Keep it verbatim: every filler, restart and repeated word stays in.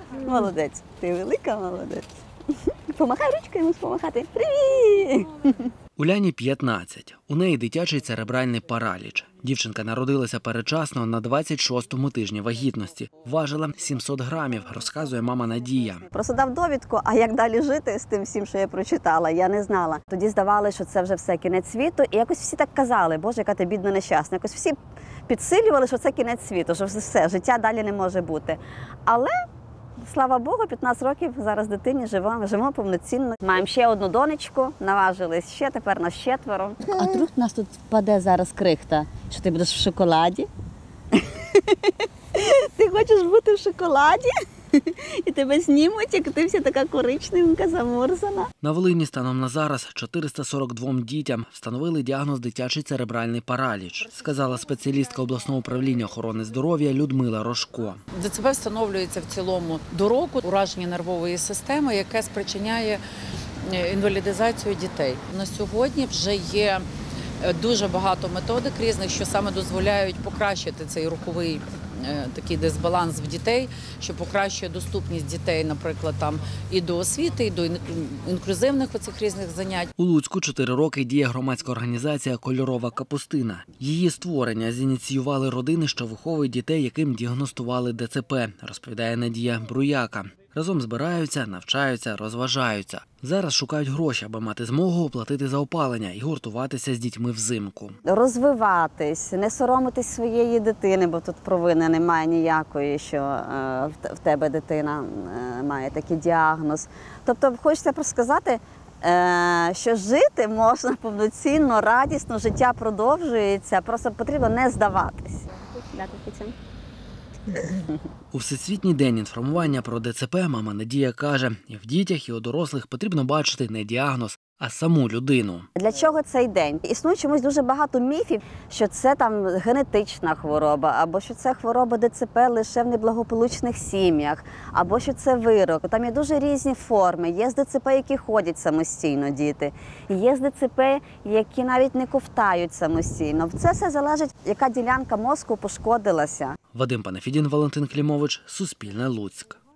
Молодець, ти велика молодець. Помахай ручкою, йому помахати. Привіт! Уляні п'ятнадцять. У неї дитячий церебральний параліч. Дівчинка народилася передчасно на двадцять шостому тижні вагітності. Важила сімсот грамів, розказує мама Надія. Просто дав довідку, а як далі жити з тим всім, що я прочитала, я не знала. Тоді здавалося, що це вже все кінець світу. І якось всі так казали, Боже, яка ти бідна нещасна. Якось всі підсилювали, що це кінець світу, що все, життя далі не може бути. Але слава Богу, п'ятнадцять років зараз дитині живемо, живемо повноцінно. Маємо ще одну донечку, наважились ще, тепер нас четверо. А вдруг нас тут впаде зараз крихта, що ти будеш в шоколаді? Ти хочеш бути в шоколаді? І тебе знімуть, як ти вся така коричневенька, замурзана. На Волині станом на зараз чотириста сорок двом дітям встановили діагноз дитячий церебральний параліч, сказала спеціалістка обласного управління охорони здоров'я Людмила Рожко. ДЦП встановлюється в цілому до року ураження нервової системи, яке спричиняє інвалідизацію дітей. На сьогодні вже є дуже багато методик різних, що саме дозволяють покращити цей руховий такий дисбаланс в дітей, що покращує доступність дітей, наприклад, там і до освіти, і до інклюзивних оцих різних занять. У Луцьку чотири роки діє громадська організація «Кольорова капустина». Її створення зініціювали родини, що виховують дітей, яким діагностували ДЦП, розповідає Надія Бруяка. Разом збираються, навчаються, розважаються. Зараз шукають гроші, аби мати змогу оплатити за опалення і гуртуватися з дітьми взимку. Розвиватись, не соромитись своєї дитини, бо тут провини немає ніякої, що е, в тебе дитина е, має такий діагноз. Тобто хочеться просто сказати, е, що жити можна повноцінно, радісно, життя продовжується, просто потрібно не здаватись. У Всесвітній день інформування про ДЦП мама Надія каже, і в дітях, і у дорослих потрібно бачити не діагноз, а саму людину. Для чого цей день? Існує чомусь дуже багато міфів, що це там генетична хвороба, або що це хвороба ДЦП лише в неблагополучних сім'ях, або що це вирок. Там є дуже різні форми. Є з ДЦП, які ходять самостійно діти, є з ДЦП, які навіть не ковтають самостійно. Це все залежить, яка ділянка мозку пошкодилася. Вадим Панафідін, Валентин Клімович, Суспільне, Луцьк.